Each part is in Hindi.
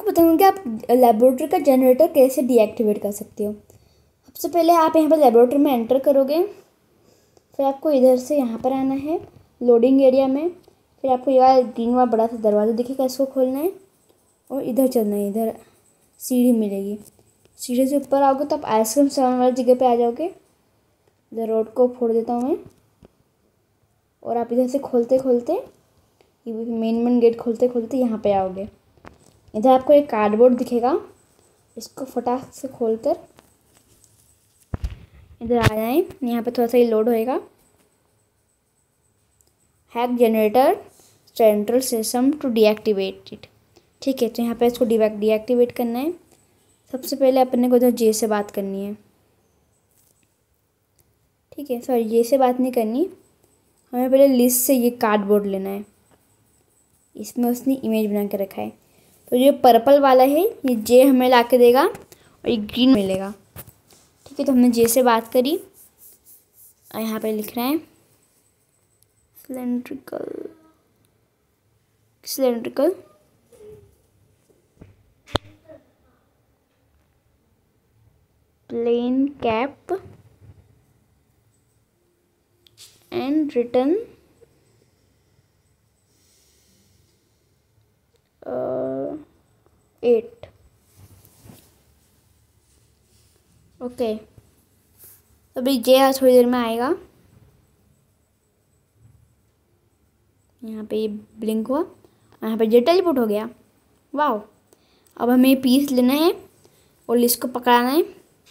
आपको बताऊंगी कि आप लेबोरेटरी का जनरेटर कैसे डीएक्टिवेट कर सकते हो। सबसे पहले आप यहाँ पर लेबोरेटरी में एंटर करोगे, फिर आपको इधर से यहाँ पर आना है लोडिंग एरिया में। फिर आपको यह ग्रीन वाला बड़ा सा दरवाज़ा दिखेगा, इसको खोलना है और इधर चलना है। इधर सीढ़ी मिलेगी, सीढ़ी से ऊपर आओगे तो आप आइसक्रीम सामान वाली जगह पे आ जाओगे। इधर रोड को फोड़ देता हूँ मैं, और आप इधर से खोलते खोलते मेन गेट खोलते खोलते यहाँ पे आओगे। इधर आपको एक कार्डबोर्ड दिखेगा, इसको फटाक से खोलकर इधर आ जाएं। यहाँ पे थोड़ा सा ही लोड होएगा। Hack generator central system to deactivate it. ठीक है, तो यहाँ पे इसको डीएक्टिवेट करना है। सबसे पहले अपने को इधर जे से बात करनी है। ठीक है, सॉरी जे से बात नहीं करनी, हमें पहले लिस्ट से ये कार्डबोर्ड लेना है। इसमें उसने इमेज बना के रखा है। तो ये पर्पल वाला है, ये जे हमें ला के देगा और ये ग्रीन मिलेगा। ठीक है, तो हमने जे से बात करी और यहाँ पे लिख रहे हैं cylindrical plane cap and return 8। Okay, अभी जे थोड़ी देर में आएगा। यहाँ पे ये ब्लिंक हुआ, यहाँ पे जे टेलीपोर्ट हो गया। वाह, अब हमें ये पीस लेना है और लिस्ट को पकड़ाना है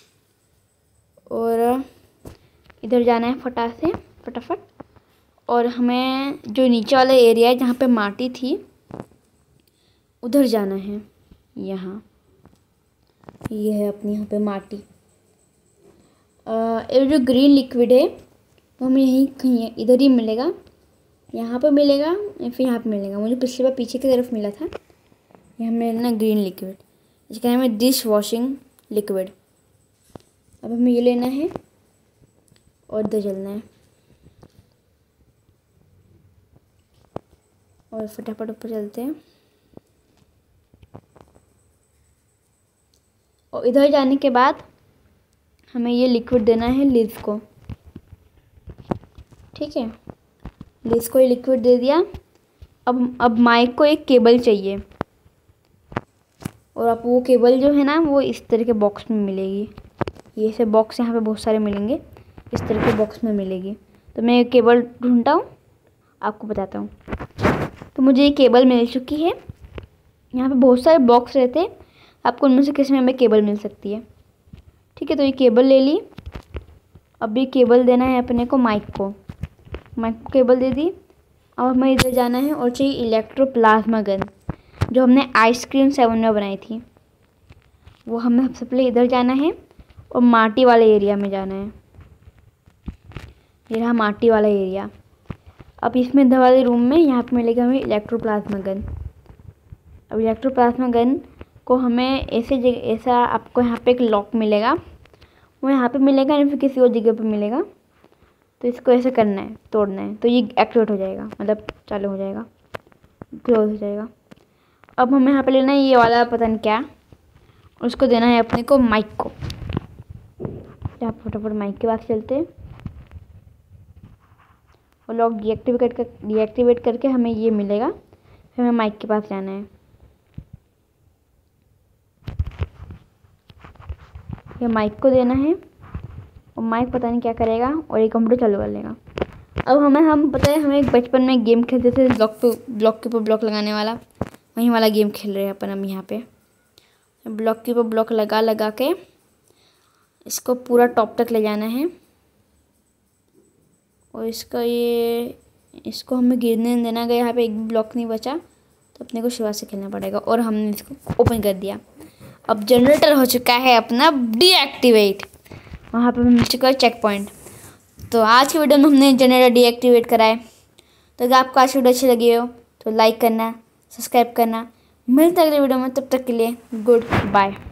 और इधर जाना है फटाफट। और हमें जो नीचे वाला एरिया है जहाँ पे माटी थी उधर जाना है। यहाँ ये है अपनी यहाँ पे माटी। ये जो ग्रीन लिक्विड है वो हमें यहीं कहीं इधर ही मिलेगा, यहाँ पे मिलेगा या फिर यहाँ पे मिलेगा। मुझे पिछली बार पीछे की तरफ मिला था। ये हमें लेना ग्रीन लिक्विड, इसका नाम है डिश वॉशिंग लिक्विड। अब हमें ये लेना है और इधर चलना है और फटाफट ऊपर चलते हैं। और इधर जाने के बाद हमें ये लिक्विड देना है लिज को। ठीक है, लिज को ये लिक्विड दे दिया। अब माइक को एक केबल चाहिए और आप वो केबल जो है ना वो इस तरह के बॉक्स में मिलेगी। ये से बॉक्स यहाँ पे बहुत सारे मिलेंगे, इस तरह के बॉक्स में मिलेगी। तो मैं केबल ढूंढता हूँ, आपको बताता हूँ। तो मुझे ये केबल मिल चुकी है। यहाँ पे बहुत सारे बॉक्स रहते हैं, आपको उनमें से किसी में हमें केबल मिल सकती है। ठीक है, तो ये केबल ले ली। अब ये केबल देना है अपने को माइक को केबल दे दी। अब हमें इधर जाना है और चाहिए इलेक्ट्रोप्लाज्मा गन, जो हमने आइसक्रीम 7 में बनाई थी। वो हमें सबसे पहले इधर जाना है और माटी वाले एरिया में जाना है। ये रहा माटी वाला एरिया। अब इसमें इधर वाले रूम में यहाँ पे मिलेगा हमें इलेक्ट्रोप्लाज्मा गन। अब इलेक्ट्रोप्लाज्मा गन को हमें ऐसा आपको यहाँ पे एक लॉक मिलेगा, वो यहाँ पे मिलेगा या फिर किसी और जगह पे मिलेगा। तो इसको ऐसे करना है, तोड़ना है, तो ये एक्टिवेट हो जाएगा, मतलब चालू हो जाएगा, क्लोज हो जाएगा। अब हमें यहाँ पे लेना है ये वाला पता नहीं क्या, उसको देना है अपने को माइक को। आप फटाफट माइक के पास चलते हैं और लॉक डीएक्टिवेट करके हमें ये मिलेगा। फिर हमें माइक के पास जाना है। ये माइक को देना है और माइक पता नहीं क्या करेगा और ये कंप्यूटर चालू कर लेगा। अब हम पता है हमें एक बचपन में गेम खेलते थे, ब्लॉक के ऊपर ब्लॉक लगाने वाला, वही वाला गेम खेल रहे हैं अपन हम यहाँ पे। ब्लॉक के ऊपर ब्लॉक लगा के इसको पूरा टॉप तक ले जाना है और इसको हमें गिरने नहीं देना। अगर यहाँ पे एक भी ब्लॉक नहीं बचा तो अपने को शुरुआत से खेलना पड़ेगा। और हमने इसको ओपन कर दिया। अब जनरेटर हो चुका है अपना डीएक्टिवेट। वहाँ पे मिल चुका है चेक पॉइंट। तो आज की वीडियो में हमने जनरेटर डीएक्टिवेट कराए। तो अगर आपको आज की वीडियो अच्छी लगी हो तो लाइक करना, सब्सक्राइब करना। मिलते हैं अगले वीडियो में, तब तक के लिए गुड बाय।